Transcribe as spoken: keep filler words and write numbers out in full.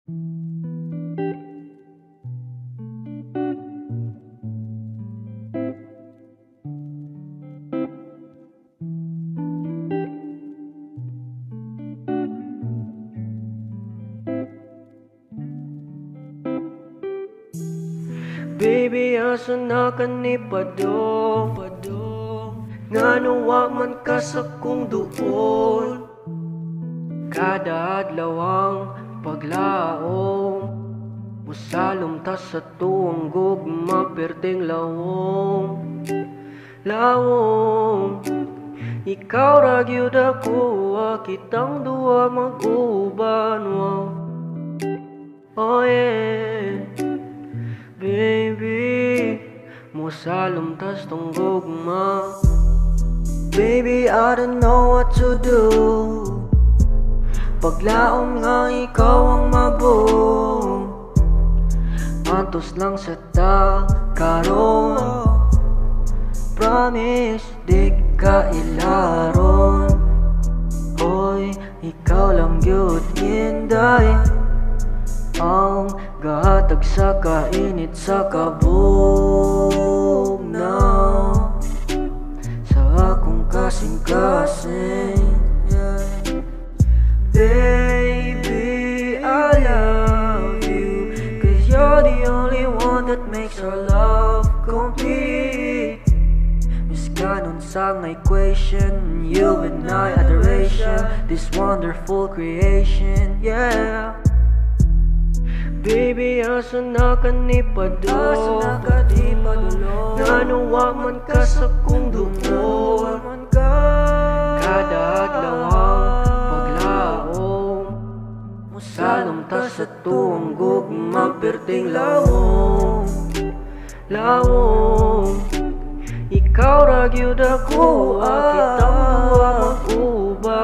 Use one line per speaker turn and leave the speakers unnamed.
Baby, asa na ka ni Padong, Padong? Ngano wa man ka sa kong duol? Kada adlawang paglaom, musalom ta sa tuong gugma perting lawom. Lawom, ikaw ra gyud ako, kitang duwa mag-uban. Wow. Oh yeah, baby, musalom tas tong gugma. Baby, I don't know what to do. Paglaom nga ikaw ang mabong, antos lang sa ta karon. Promise, di ka ilaron. Hoy, ikaw lang yun, inday, ang gahatag sa kainit sa kabog na sa akong kasing-kasing. Baby, I love you, cause you're the only one that makes our love complete. Miss kanon sang equation, you and I adoration, this wonderful creation, yeah. Baby, asa na ka ni Padong? Ngano wa man ka sa kong duol? Kada adlawang paglaom, musalom ta sa tuong gugma perting lawom. Lawom, ikaw ra gyud ako, kitang duwa mag-uban.